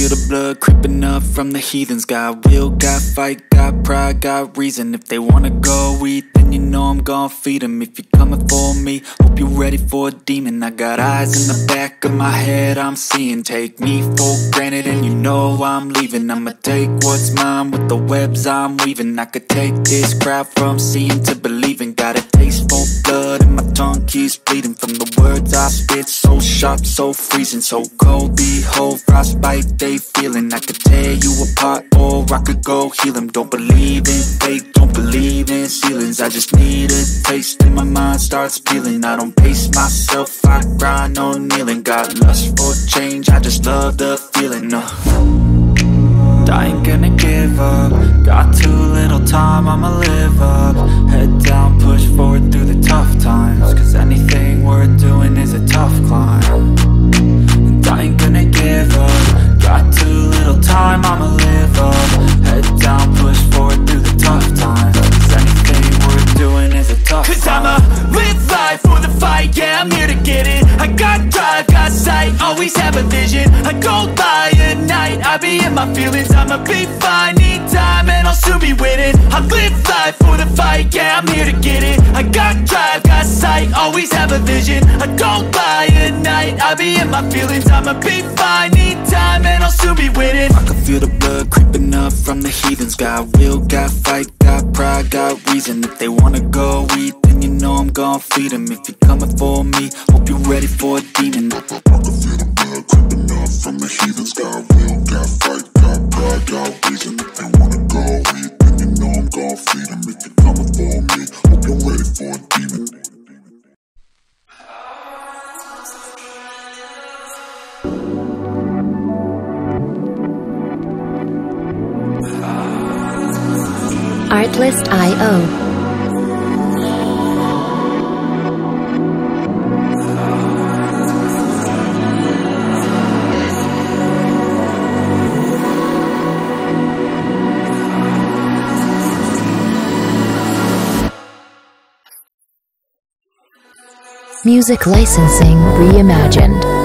feel the blood creeping up from the heathens. Got will, got fight, got pride, got reason. If they wanna go eat, then you know I'm gon' feed them. If you're coming for me, hope you're ready for a demon. I got eyes in the back of my head, I'm seeing. Take me for granted and you know I'm leaving. I'ma take what's mine with the webs I'm weaving. I could take this crowd from seeing to believing. Got a taste for blood and my tongue keeps bleeding from the words I spit. So sharp, so freezing, so cold. Behold, frostbite they feeling. I could tear you apart or I could go heal them. Don't believe in fate, don't believe in ceilings. I just need a taste and my mind starts peeling. I don't pace myself, I grind on kneeling. Got lust for change, I just love the feeling. I ain't gonna give up. Got too little time, I'ma live up. Head down, push forward through the tough times. Cause anything worth doing is a tough climb. And I ain't gonna give up. Got too little time, I'ma live up. Head down, push forward through the tough times. Cause anything worth doing is a tough climb. Cause I'ma live life for the fight, yeah, I'm here to get it. I got drive, got sight, always have a vision. I go by at night, I be in my feelings. I'ma be fine, need time, and I'll soon be winning. I live life for the fight, yeah, I'm here to get it. I got drive, got sight, always have a vision. I go by at night, I be in my feelings. I'ma be fine, need time, and I'll soon be winning. I can feel the blood creeping up from the heathens. Got will, got fight, got pride, got reason. If they wanna go eat, then you know I'm gon' feed them. If you're coming for me, hope you're ready for a demon. I can feel the blood creeping up from the heathens. Got will, got fight, got pride, got reason. If they wanna go eat, then you know I'm gon' feed them. If you're coming for me, hope you're ready for a demon. Artlist.io. Music licensing reimagined.